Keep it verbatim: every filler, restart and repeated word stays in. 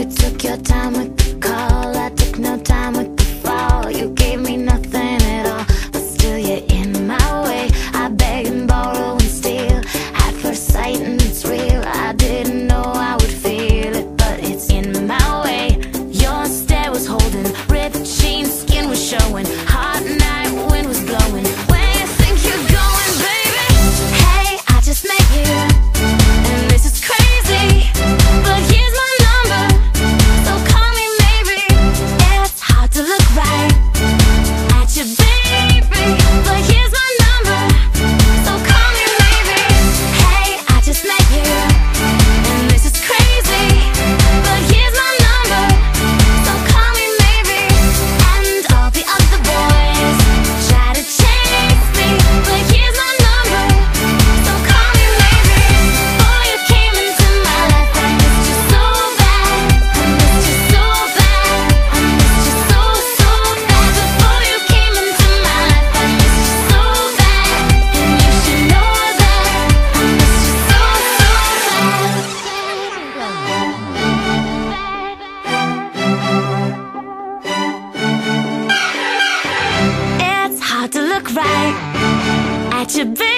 You took your time with the call, I took no time with the fall. You gave me nothing at all, but still you're in my way. I beg and borrow and steal at first sight, and it's real. I didn't know I would feel it, but it's in my way. Your stare was holding, ripped jeans, skin was showing, hot night wind was blowing. Where you think you're going, baby? Hey, I just met you, and this is crazy, but here's my number, so call me maybe. It's hard to look right at you, baby, but here's my number, so call me maybe. Hey, I just met you, and this is crazy, but here's my number, so call me maybe. And all the other boys try to chase me, but here's my number, so call me maybe. Before you came into my life, I missed you so bad, I missed you so bad, I missed you so, so bad. Before you came into my life, I missed you so bad, and you should know that I missed you so, so bad. It's hard to look right at you, baby.